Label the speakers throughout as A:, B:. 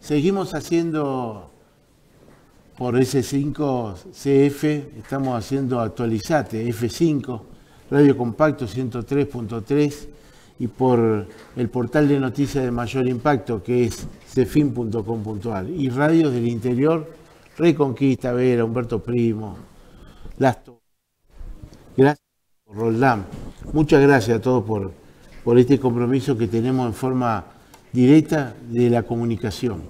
A: Seguimos haciendo por S5 CF, estamos haciendo Actualizate F5, Radio Compacto 103.3 y por el portal de noticias de mayor impacto que es cefin.com.ar y radios del interior, Reconquista, Vera, Humberto Primo, Las Torres. Gracias, Roldán. Muchas gracias a todos por este compromiso que tenemos en forma directa de la comunicación.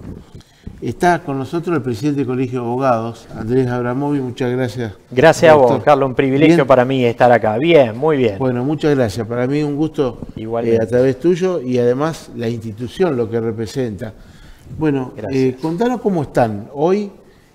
A: Está con nosotros el presidente del Colegio de Abogados, Andrés Abramovic. Muchas gracias.
B: Gracias doctor. A vos, Carlos. Un privilegio ¿Bien? Para mí estar acá. Bien, muy bien.
A: Bueno, muchas gracias. Para mí es un gusto a través tuyo y además la institución, lo que representa. Bueno, contanos cómo están hoy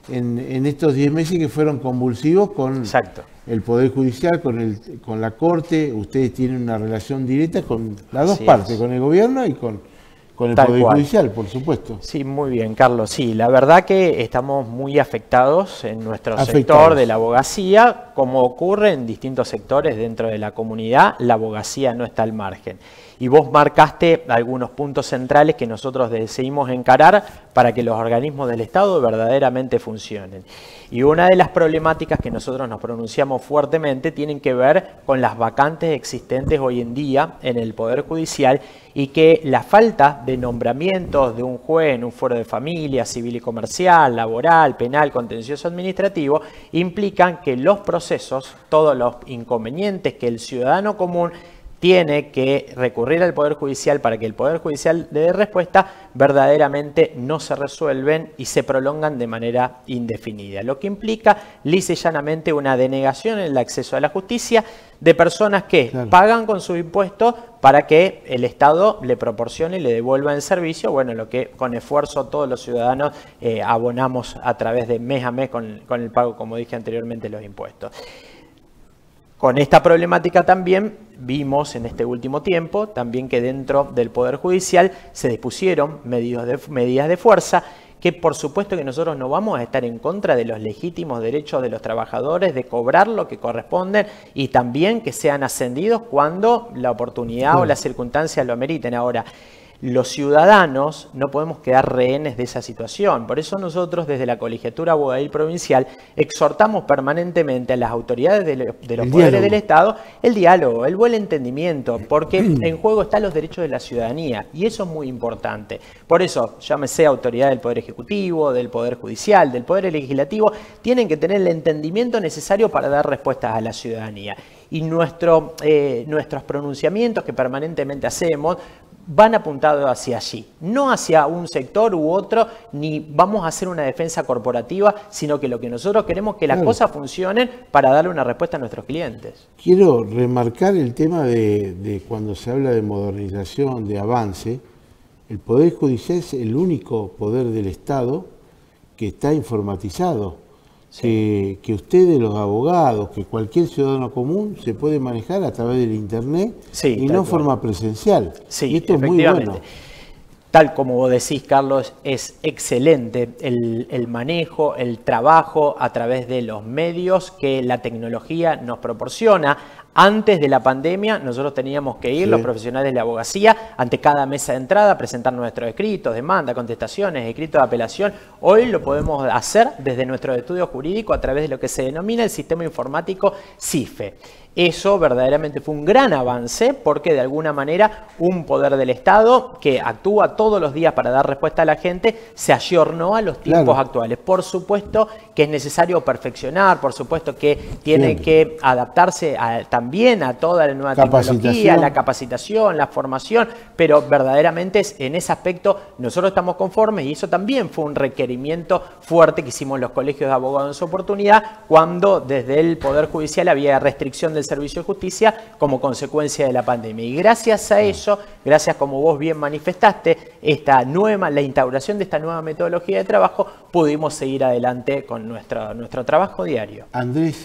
A: en estos 10 meses que fueron convulsivos con el Poder Judicial, con la Corte. Ustedes tienen una relación directa con las dos partes, con el gobierno y con el Poder Judicial, por supuesto.
B: Sí, muy bien, Carlos. Sí, la verdad que estamos muy afectados en nuestro sector de la abogacía. Como ocurre en distintos sectores dentro de la comunidad, la abogacía no está al margen. Y vos marcaste algunos puntos centrales que nosotros decidimos encarar para que los organismos del Estado verdaderamente funcionen. Y una de las problemáticas que nosotros nos pronunciamos fuertemente tienen que ver con las vacantes existentes hoy en día en el Poder Judicial y que la falta de nombramientos de un juez en un foro de familia, civil y comercial, laboral, penal, contencioso administrativo, implican que los procesos, todos los inconvenientes que el ciudadano común tiene que recurrir al Poder Judicial para que el Poder Judicial le dé respuesta, verdaderamente no se resuelven y se prolongan de manera indefinida. Lo que implica lisa y llanamente una denegación en el acceso a la justicia de personas que pagan con sus impuestos para que el Estado le proporcione y le devuelva el servicio, bueno, lo que con esfuerzo todos los ciudadanos abonamos a través de mes a mes con el pago, como dije anteriormente, los impuestos. Con esta problemática también vimos en este último tiempo también que dentro del Poder Judicial se dispusieron medidas de fuerza que por supuesto que nosotros no vamos a estar en contra de los legítimos derechos de los trabajadores de cobrar lo que corresponde y también que sean ascendidos cuando la oportunidad o las circunstancias lo ameriten. Ahora, los ciudadanos no podemos quedar rehenes de esa situación. Por eso nosotros desde la Colegiatura Abogadil Provincial exhortamos permanentemente a las autoridades de los poderes del Estado el diálogo, el buen entendimiento, porque en juego están los derechos de la ciudadanía y eso es muy importante. Por eso, llámese autoridad del Poder Ejecutivo, del Poder Judicial, del Poder Legislativo, tienen que tener el entendimiento necesario para dar respuestas a la ciudadanía. Y nuestros pronunciamientos que permanentemente hacemos van apuntados hacia allí, no hacia un sector u otro, ni vamos a hacer una defensa corporativa, sino que lo que nosotros queremos es que las cosas funcionen para darle una respuesta a nuestros clientes.
A: Quiero remarcar el tema de cuando se habla de modernización, de avance, el Poder Judicial es el único poder del Estado que está informatizado. Que ustedes, los abogados, que cualquier ciudadano común se puede manejar a través del Internet y no en forma presencial.
B: Sí,
A: y esto es muy bueno.
B: Tal como vos decís, Carlos, es excelente el manejo, el trabajo a través de los medios que la tecnología nos proporciona. Antes de la pandemia, nosotros teníamos que ir, los profesionales de la abogacía, ante cada mesa de entrada, a presentar nuestros escritos, demandas, contestaciones, escritos de apelación. Hoy lo podemos hacer desde nuestro estudio jurídico a través de lo que se denomina el sistema informático CIFE. Eso verdaderamente fue un gran avance porque de alguna manera un poder del Estado que actúa todos los días para dar respuesta a la gente se ayornó a los tiempos actuales. Por supuesto que es necesario perfeccionar, por supuesto que tiene que adaptarse también a toda la nueva tecnología, la capacitación, la formación, pero verdaderamente en ese aspecto nosotros estamos conformes y eso también fue un requerimiento fuerte que hicimos los colegios de abogados en su oportunidad cuando desde el Poder Judicial había restricción del servicio de justicia como consecuencia de la pandemia. Y gracias a eso, gracias como vos bien manifestaste, la instauración de esta nueva metodología de trabajo, pudimos seguir adelante con nuestro trabajo diario.
A: Andrés,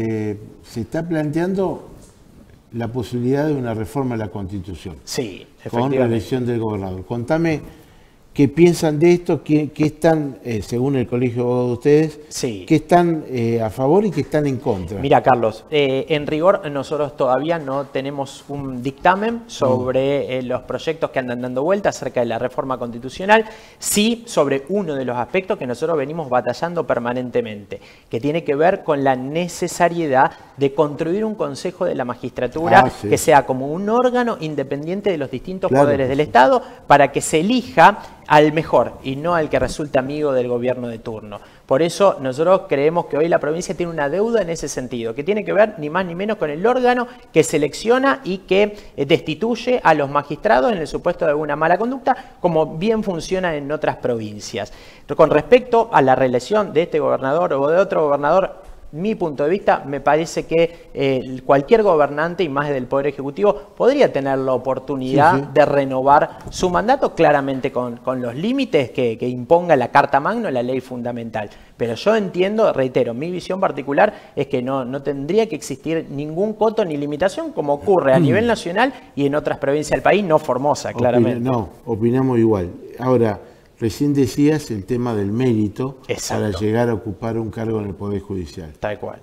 A: se está planteando la posibilidad de una reforma de la Constitución.
B: Sí,
A: efectivamente. Con la elección del gobernador. Contame ¿Qué piensan de esto? ¿Qué están, según el Colegio de Abogados de ustedes,
B: sí,
A: qué están a favor y qué están en contra?
B: Mira, Carlos, en rigor nosotros todavía no tenemos un dictamen sobre los proyectos que andan dando vuelta acerca de la reforma constitucional, sí sobre uno de los aspectos que nosotros venimos batallando permanentemente, que tiene que ver con la necesariedad de construir un Consejo de la Magistratura que sea como un órgano independiente de los distintos poderes del Estado para que se elija al mejor y no al que resulte amigo del gobierno de turno. Por eso nosotros creemos que hoy la provincia tiene una deuda en ese sentido, que tiene que ver ni más ni menos con el órgano que selecciona y que destituye a los magistrados en el supuesto de alguna mala conducta, como bien funciona en otras provincias. Con respecto a la reelección de este gobernador o de otro gobernador, mi punto de vista, me parece que cualquier gobernante, y más del Poder Ejecutivo, podría tener la oportunidad de renovar su mandato, claramente con los límites que imponga la Carta Magna, la ley fundamental. Pero yo entiendo, reitero, mi visión particular es que no tendría que existir ningún coto ni limitación, como ocurre a nivel nacional y en otras provincias del país, no Formosa, claramente.
A: No, opinamos igual. Ahora, recién decías el tema del mérito para llegar a ocupar un cargo en el Poder Judicial.
B: Tal cual.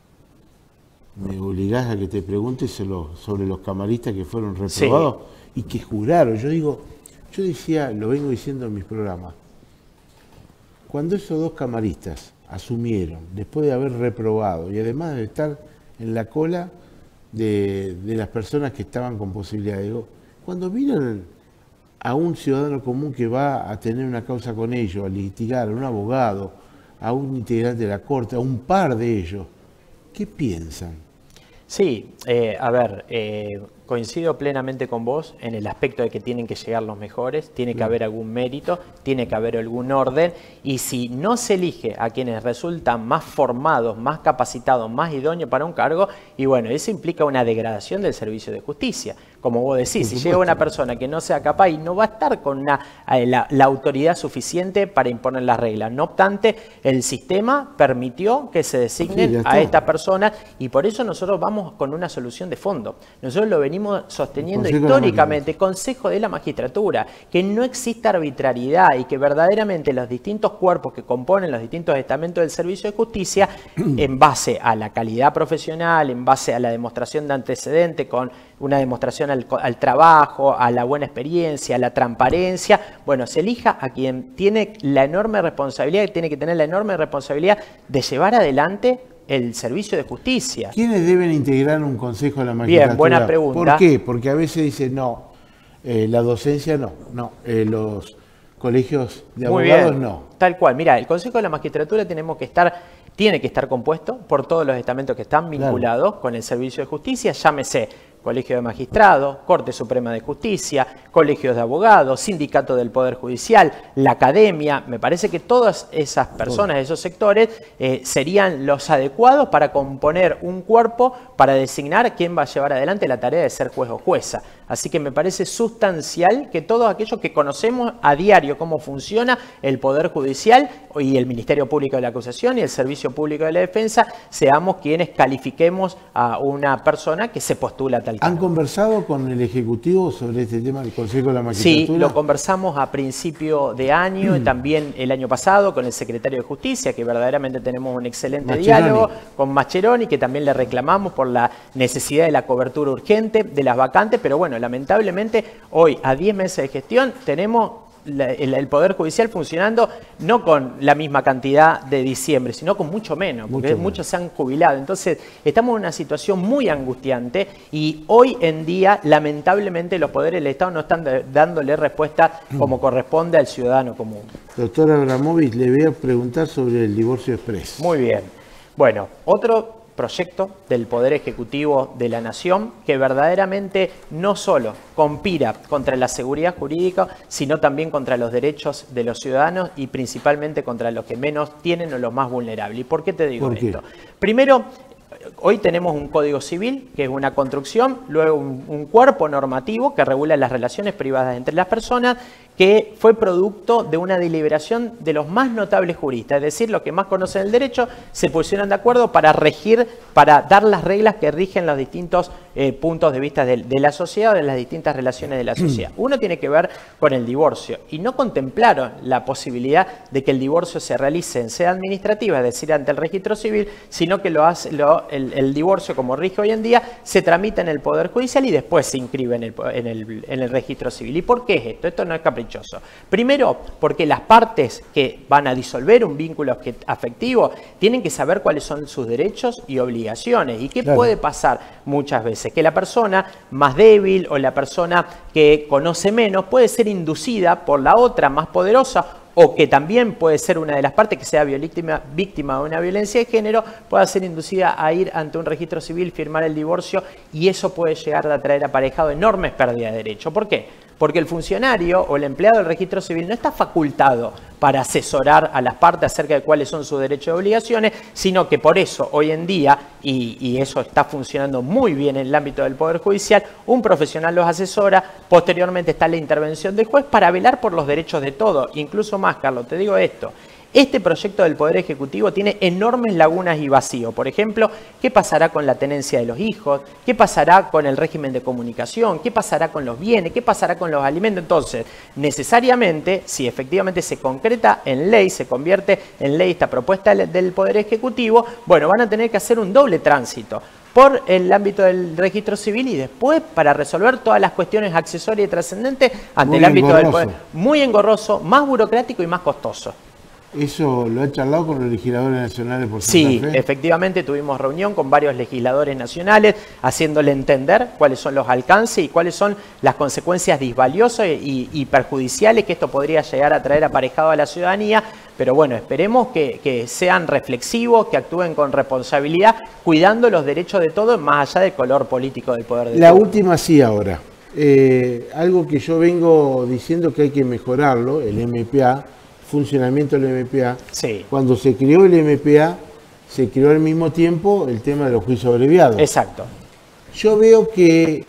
A: Me obligás a que te preguntes sobre los camaristas que fueron reprobados y que juraron. Yo decía, lo vengo diciendo en mis programas, cuando esos dos camaristas asumieron, después de haber reprobado y además de estar en la cola de las personas que estaban con posibilidad, digo, cuando miran a un ciudadano común que va a tener una causa con ellos, a litigar, a un abogado, a un integrante de la corte, a un par de ellos, ¿qué piensan?
B: Sí, a ver, coincido plenamente con vos en el aspecto de que tienen que llegar los mejores, tiene que haber algún mérito, tiene que haber algún orden, y si no se elige a quienes resultan más formados, más capacitados, más idóneos para un cargo, y bueno, eso implica una degradación del servicio de justicia. Como vos decís, si llega una persona que no sea capaz y no va a estar con la autoridad suficiente para imponer las reglas. No obstante, el sistema permitió que se designen a estas personas y por eso nosotros vamos con una solución de fondo. Nosotros lo venimos sosteniendo históricamente, Consejo de la Magistratura, que no exista arbitrariedad y que verdaderamente los distintos cuerpos que componen los distintos estamentos del servicio de justicia, en base a la calidad profesional, en base a la demostración de antecedente, con una demostración al trabajo, a la buena experiencia, a la transparencia, bueno, se elija a quien tiene la enorme responsabilidad, que tiene que tener la enorme responsabilidad de llevar adelante el servicio de justicia.
A: ¿Quiénes deben integrar un Consejo de la Magistratura?
B: Bien, buena pregunta.
A: ¿Por qué? Porque a veces dicen, no, la docencia no, los colegios de abogados no.
B: Tal cual, mira, el Consejo de la Magistratura tiene que estar compuesto por todos los estamentos que están vinculados con el servicio de justicia, llámese Colegio de Magistrados, Corte Suprema de Justicia, colegios de abogados, sindicato del Poder Judicial, la academia. Me parece que todas esas personas, esos sectores, serían los adecuados para componer un cuerpo para designar quién va a llevar adelante la tarea de ser juez o jueza. Así que me parece sustancial que todos aquellos que conocemos a diario cómo funciona el Poder Judicial y el Ministerio Público de la Acusación y el Servicio Público de la Defensa, seamos quienes califiquemos a una persona que se postula a tal cargo.
A: ¿Han conversado con el Ejecutivo sobre este tema del Consejo de la Magistratura?
B: Sí, lo conversamos a principio de año, también el año pasado con el Secretario de Justicia, que verdaderamente tenemos un excelente diálogo, con Mascheroni, que también le reclamamos por la necesidad de la cobertura urgente de las vacantes, pero bueno, lamentablemente hoy, a 10 meses de gestión, tenemos el Poder Judicial funcionando no con la misma cantidad de diciembre, sino con mucho menos, porque muchos se han jubilado. Entonces, estamos en una situación muy angustiante y hoy en día, lamentablemente, los poderes del Estado no están dándole respuesta como corresponde al ciudadano común.
A: Doctor Abramovich, le voy a preguntar sobre el divorcio express.
B: Muy bien. Bueno, otro proyecto del Poder Ejecutivo de la Nación que verdaderamente no solo conspira contra la seguridad jurídica, sino también contra los derechos de los ciudadanos y principalmente contra los que menos tienen o los más vulnerables. ¿Y por qué te digo esto? Primero, hoy tenemos un Código Civil, que es una construcción, luego un cuerpo normativo que regula las relaciones privadas entre las personas, que fue producto de una deliberación de los más notables juristas, es decir, los que más conocen el derecho, se pusieron de acuerdo para regir, para dar las reglas que rigen los distintos puntos de vista de la sociedad o de las distintas relaciones de la sociedad. Uno tiene que ver con el divorcio y no contemplaron la posibilidad de que el divorcio se realice en sede administrativa, es decir, ante el registro civil, sino que el divorcio, como rige hoy en día, se tramita en el Poder Judicial y después se inscribe en el registro civil. ¿Y por qué es esto? Esto no es caprichoso. Primero, porque las partes que van a disolver un vínculo afectivo tienen que saber cuáles son sus derechos y obligaciones. ¿Y qué puede pasar muchas veces? Que la persona más débil o la persona que conoce menos puede ser inducida por la otra más poderosa, o que también puede ser una de las partes que sea víctima de una violencia de género, pueda ser inducida a ir ante un registro civil, firmar el divorcio, y eso puede llegar a traer aparejado enormes pérdidas de derecho. ¿Por qué? Porque el funcionario o el empleado del registro civil no está facultado para asesorar a las partes acerca de cuáles son sus derechos y obligaciones, sino que por eso hoy en día, y eso está funcionando muy bien en el ámbito del Poder Judicial, un profesional los asesora, posteriormente está la intervención del juez para velar por los derechos de todos. Incluso más, Carlos, te digo esto. Este proyecto del Poder Ejecutivo tiene enormes lagunas y vacíos. Por ejemplo, ¿qué pasará con la tenencia de los hijos? ¿Qué pasará con el régimen de comunicación? ¿Qué pasará con los bienes? ¿Qué pasará con los alimentos? Entonces, necesariamente, si efectivamente se concreta en ley, se convierte en ley esta propuesta del Poder Ejecutivo, bueno, van a tener que hacer un doble tránsito por el ámbito del registro civil y después para resolver todas las cuestiones accesorias y trascendentes ante el ámbito del Poder. Muy engorroso, más burocrático y más costoso.
A: ¿Eso lo ha charlado con los legisladores nacionales por Santa Fe?
B: Sí, efectivamente tuvimos reunión con varios legisladores nacionales haciéndole entender cuáles son los alcances y cuáles son las consecuencias disvaliosas y perjudiciales que esto podría llegar a traer aparejado a la ciudadanía. Pero bueno, esperemos que sean reflexivos, que actúen con responsabilidad, cuidando los derechos de todos, más allá del color político del poder de
A: La última sí ahora. Algo que yo vengo diciendo que hay que mejorarlo, el MPA, funcionamiento del MPA.
B: Sí.
A: Cuando se creó el MPA, se creó al mismo tiempo el tema de los juicios abreviados.
B: Exacto.
A: Yo veo que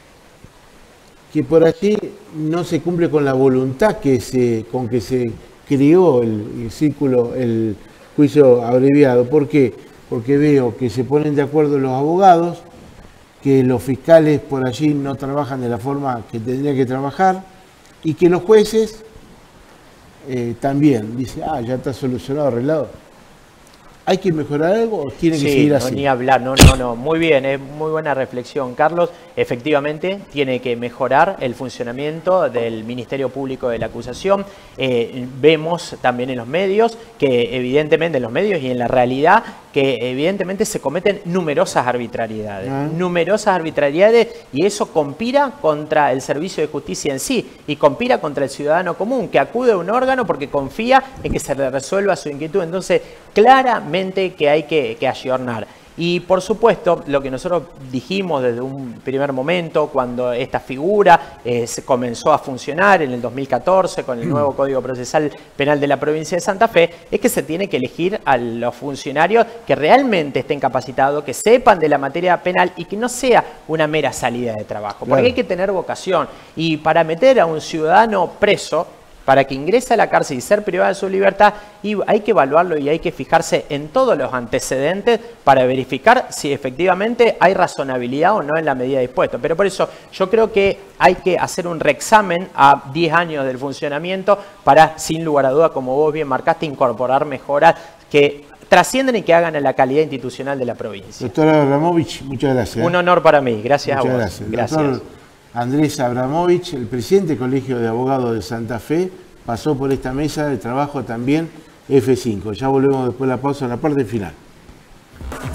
A: por allí no se cumple con la voluntad con que se creó el juicio abreviado. ¿Por qué? Porque veo que se ponen de acuerdo los abogados, que los fiscales por allí no trabajan de la forma que tendrían que trabajar y que los jueces también dice, ya está solucionado, arreglado. ¿Hay que mejorar algo o tiene que seguir así?
B: No, ni hablar, no, muy bien, es muy buena reflexión, Carlos. Efectivamente, tiene que mejorar el funcionamiento del Ministerio Público de la Acusación. Vemos también en los medios, que evidentemente en los medios y en la realidad, que evidentemente se cometen numerosas arbitrariedades. Numerosas arbitrariedades, y eso conspira contra el servicio de justicia en sí y conspira contra el ciudadano común, que acude a un órgano porque confía en que se le resuelva su inquietud. Entonces, claramente que hay que ayornar. Y por supuesto, lo que nosotros dijimos desde un primer momento, cuando esta figura se comenzó a funcionar en el 2014 con el nuevo Código Procesal Penal de la provincia de Santa Fe, es que se tiene que elegir a los funcionarios que realmente estén capacitados, que sepan de la materia penal y que no sea una mera salida de trabajo. Porque hay que tener vocación. Y para meter a un ciudadano preso, para que ingrese a la cárcel y ser privado de su libertad, y hay que evaluarlo y hay que fijarse en todos los antecedentes para verificar si efectivamente hay razonabilidad o no en la medida dispuesta. Pero por eso yo creo que hay que hacer un reexamen a 10 años del funcionamiento para, sin lugar a duda, como vos bien marcaste, incorporar mejoras que trascienden y que hagan a la calidad institucional de la provincia.
A: Doctor Abramovich, muchas gracias.
B: Un honor para mí. Gracias
A: muchas
B: a vos.
A: Gracias.
B: Gracias.
A: Doctor Andrés Abramovich, el presidente del Colegio de Abogados de Santa Fe, pasó por esta mesa de trabajo también F5. Ya volvemos después de la pausa en la parte final.